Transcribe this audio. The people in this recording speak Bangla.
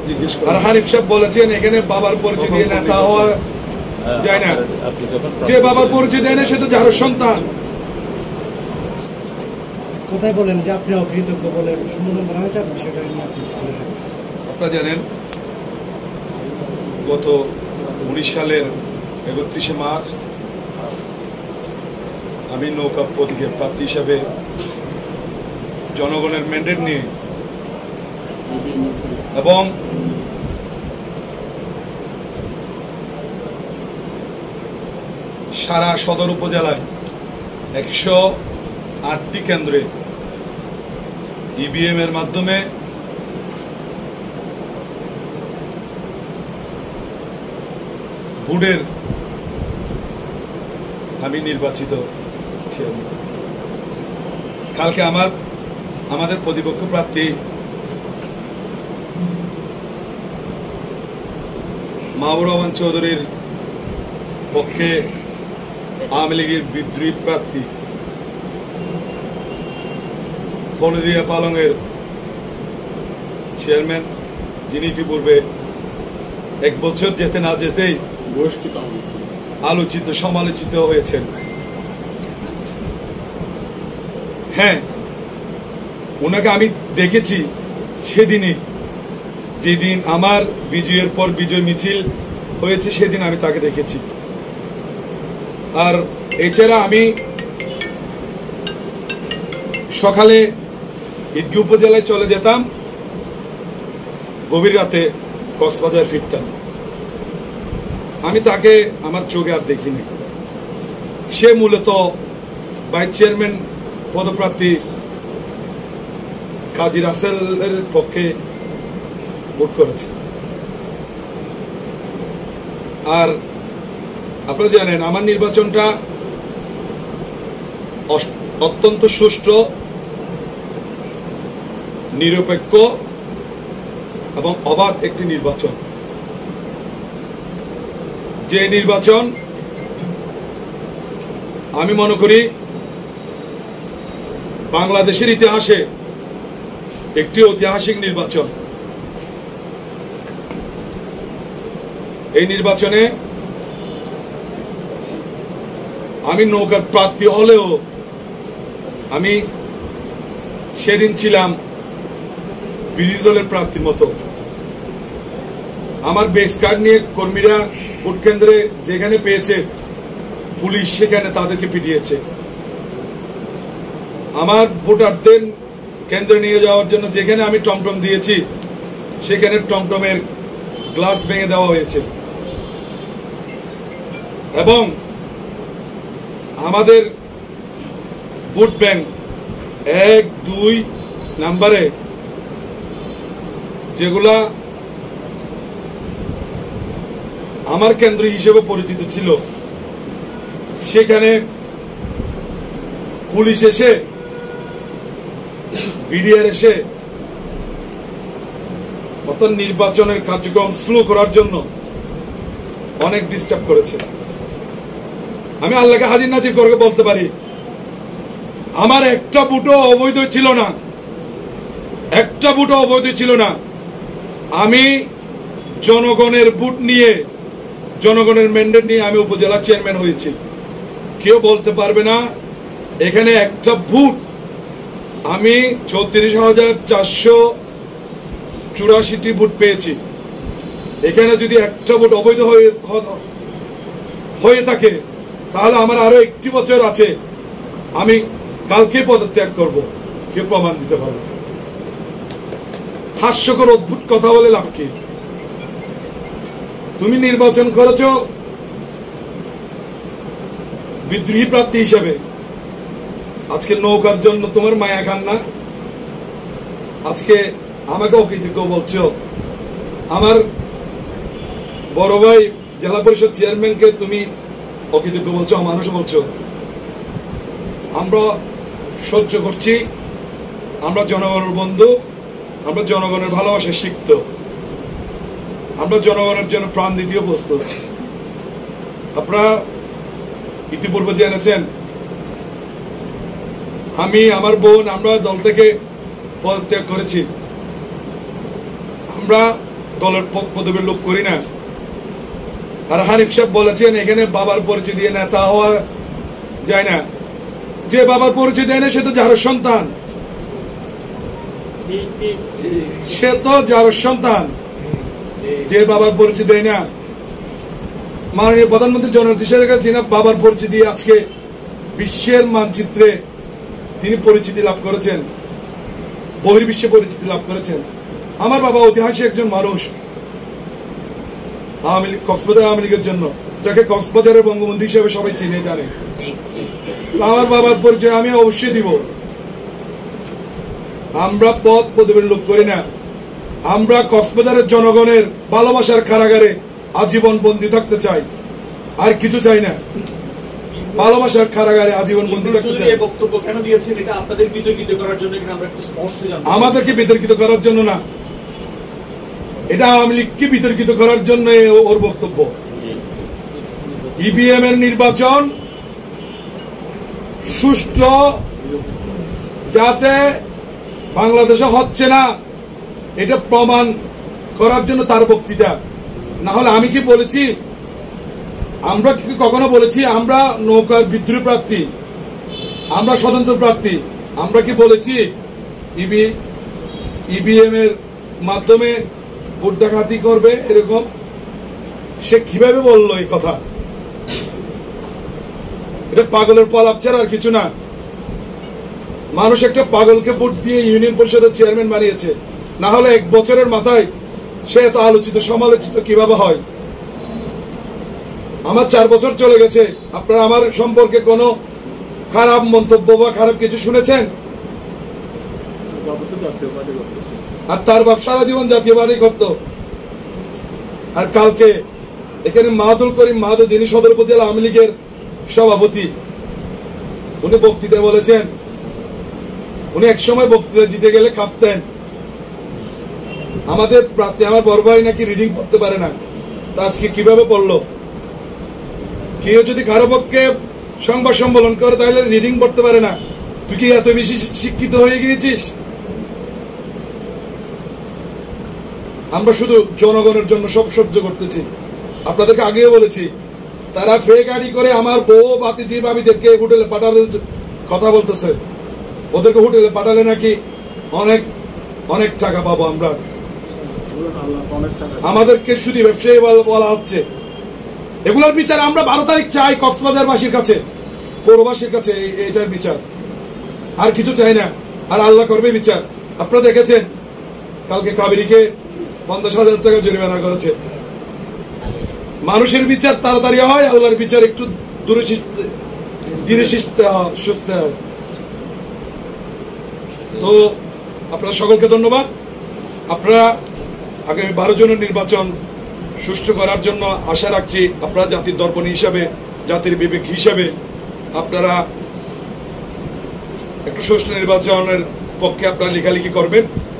আর হানিফ সাহেব বলেছেন এখানে বাবার পরিচয় দিয়ে নেতা হওয়া যায় না, যে বাবার পরিচয় দেয় না সে তো যার সন্তান। কোথায় বলেন যে আপনি অকৃতজ্ঞ বলে সম্বোধন করা হয়েছে, বিষয়টা নিয়ে আপনারা জানেন গত 19 সালের 31শে মার্চ আমি নৌকা প্রতীকের প্রার্থী হিসাবে জনগণের ম্যান্ডেট নিয়ে এবং সারা সদর উপজেলায় 108টি কেন্দ্রে ইভিএম এর মাধ্যমে ভোটের আমি নির্বাচিত চেয়ারম্যান। কালকে আমাদের প্রতিপক্ষ প্রার্থী মাহবুব রহমান চৌধুরীর পক্ষে আওয়ামী লীগের বিদ্রোহী প্রার্থী হলদিয়া পালংয়ের চেয়ারম্যান, যিনি ইতিপূর্বে 1 বছর যেতে না যেতেই আলোচিত সমালোচিত হয়েছেন। হ্যাঁ, ওনাকে আমি দেখেছি সেদিনই, যেদিন আমার বিজয়ের পর বিজয় মিছিল হয়েছে সেদিন আমি তাকে দেখেছি। আর এছাড়া আমি সকালে ঈদগাঁও উপজেলায় চলে যেতাম, গভীর রাতে কক্সবাজার ফিরতাম। আমি তাকে আমার চোখে আর দেখিনি। সে মূলত ভাইস চেয়ারম্যান পদপ্রার্থী কাজী রাসেলের পক্ষে ভোট করেছে। আর আপনারা জানেন আমার নির্বাচনটা অত্যন্ত সুষ্ঠু, নিরপেক্ষ এবং অবাধ একটি নির্বাচন। যে নির্বাচন আমি মনে করি বাংলাদেশের ইতিহাসে একটি ঐতিহাসিক নির্বাচন। এই নির্বাচনে আমি নৌকার প্রার্থী হলেও আমি সেদিন ছিলাম বিরোধী দলের প্রার্থীর মতো। আমার বেস কার্ড নিয়ে কর্মীরা ভোট কেন্দ্রে যেখানে পেয়েছে পুলিশ সেখানে তাদেরকে পিটিয়েছে। আমার ভোটারদের কেন্দ্রে নিয়ে যাওয়ার জন্য যেখানে আমি টমটম দিয়েছি সেখানে টমটমের গ্লাস ভেঙে দেওয়া হয়েছে। এবং আমাদের ভোট ব্যাংক 1-2 নাম্বারে যেগুলা আমার কেন্দ্র হিসেবে পরিচিত ছিল সেখানে পুলিশ এসে, বিডিআর এসে অর্থাৎ নির্বাচনের কার্যক্রম স্লো করার জন্য অনেক ডিস্টার্ব করেছে। আমি আল্লাহকে হাজির নাজির করে বলতে পারি আমার একটা ভোটও অবৈধ ছিল না, একটা ভোটও অবৈধ ছিল না। আমি জনগণের ভোট নিয়ে, জনগণের ম্যান্ডেট নিয়ে আমি উপজেলা চেয়ারম্যান হয়েছি। কেউ বলতে পারবে না এখানে একটা ভোট আমি 34,484টি ভোট পেয়েছি। এখানে যদি একটা ভোট অবৈধ হয়ে থাকে তাহলে আমার আরো 1টি বছর আছে, আমি কালকে পদত্যাগ করব। কেউ প্রমাণ দিতে পারবে? হাস্যকর অদ্ভুত কথা বলে লাভ কি? তুমি নির্বাচন করেছো বিদ্রোহী প্রার্থী হিসেবে, আজকে নৌকার জন্য তোমার মায়া খান না? আজকে আমাকে অকৃতজ্ঞ বলছো। আমার বড় ভাই জেলা পরিষদ চেয়ারম্যানকে তুমি অকৃতজ্ঞ বলছো, মানুষ বলছো। আমরা সহ্য করছি, আমরা জনগণের বন্ধু, আমরা জনগণের ভালোবাসা শিখত, আমরা জনগণের জন্য প্রাণ দিতেও প্রস্তুত। আপনারা ইতিপূর্বে জেনেছেন আমি, আমার বোন, আমরা দল থেকে পদত্যাগ করেছি। আমরা দলের পদবীর লোক করি না। আর হানিফ সাহেব বলেছেন এখানে বাবার পরিচয় দিয়ে নেতা হওয়া যায় না। যে বাবার পরিচয় দেয় না সে তো যার সন্তান, সে তো যার সন্তান। যে বাবার পরিচয় দেয় না, মাননীয় প্রধানমন্ত্রী জননেত্রী শেখ হাসিনা বাবার পরিচয় দিয়ে আজকে বিশ্বের মানচিত্রে তিনি পরিচিতি লাভ করেছেন, বহির্বিশ্বে পরিচিতি লাভ করেছেন। আমার বাবা ঐতিহাসিক একজন মানুষ, কক্সবাজার আওয়ামী লীগের জন্য, যাকে কক্সবাজারের বঙ্গবন্ধু হিসেবে সবাই চিনে জানে। আমার বাবার পরিচয় আমি অবশ্যই দিব। আমরা পদ পদবীর লোক করি না। আমরা কক্সবাজারের জনগণের ভালোবাসার কারাগারে আজীবন বন্দী থাকতে চাই, আর কিছু চাই না। ভালোবাসার কারাগারে আজীবন বন্দী থাকতে চাই। বক্তব্য কেন দিয়েছেন? এটা আপনাদের বিতর্কিত করার জন্য কিনা আমরা একটু স্পষ্ট জানতে। আমাদেরকে বিতর্কিত করার জন্য না, এটা আওয়ামী লীগকে বিতর্কিত করার জন্য ওর বক্তব্য। ইভিএম এর নির্বাচন সুষ্ঠু যাতে বাংলাদেশে হচ্ছে না এটা প্রমাণ করার জন্য তার বক্তৃতা। না হলে আমি কি বলেছি? আমরা কি কখনো বলেছি আমরা নৌকার বিদ্রোহী প্রার্থী, আমরা স্বতন্ত্র প্রার্থী? আমরা কি বলেছি ইভিএম এর মাধ্যমে ভোট ডাকাতি করবে? এরকম সে কিভাবে বললো এই কথা? এটা পাগলের পলাপ ছাড়া আর কিছু না। মানুষ একটা পাগলকে ভোট দিয়ে ইউনিয়ন পরিষদের চেয়ারম্যান বানিয়েছে। না হলে 1 বছরের মাথায় সে এত আলোচিত সমালোচিত কিভাবে হয়? আমার 4 বছর চলে গেছে, আপনারা আমার সম্পর্কে কোনো খারাপ মন্তব্য বা খারাপ কিছু শুনেছেন? আর তার বাপ সারা জীবন জাতীয় পার্টি করত। আর কালকে এখানে মাহাতুল করিম মাহাতো, যিনি সদর উপজেলা আওয়ামী লীগের সভাপতি, উনি বক্তৃতায় বলেছেন উনি একসময় বক্তৃতা জিতে গেলে কাঁপতেন। আমাদের প্রার্থী আমার বড় ভাই নাকি রিডিং পড়তে পারে না, তা আজকে কিভাবে পড়লো? কেউ যদি কারো পক্ষে সংবাদ সম্মেলন করে তাহলে রিডিং পড়তে পারে না। তুই কি এত বেশি শিক্ষিত হয়ে গিয়েছিস? আমরা শুধু জনগণের জন্য সব সহ্য করতেছি। আপনাদেরকে আগেও বলেছি, তারা ফেক আইডি করে আমার বউ বাতিজি ভাবিদেরকে হোটেলে পাঠানোর কথা বলতেছে। ওদেরকে হোটেলে পাঠালে নাকি অনেক অনেক টাকা পাবো আমরা। আমাদেরকে শুধু ব্যবসায়ী বলা হচ্ছে। এগুলোর বিচার আমরা 12 তারিখ চাই কক্সবাজারবাসীর কাছে, পৌরবাসীর কাছে। এটার বিচার আর কিছু চাই না। আর আল্লাহ করবে বিচার। আপনারা দেখেছেন কালকে কাবেরীকে 50,000 টাকা জরিমানা করেছে। মানুষের বিচার তাড়াতাড়ি হয়, আল্লাহর বিচার একটু ধীরে সুস্থ হয়। তো আপনারা সকলকে ধন্যবাদ। আপনারা আগামী 12 জনের নির্বাচন সুষ্ঠু করার জন্য আশা রাখছি। আপনারা জাতির দর্পণ হিসাবে, জাতির বিবেক হিসাবে আপনারা একটু সুষ্ঠু নির্বাচনের পক্ষে আপনারা লেখালেখি করবেন।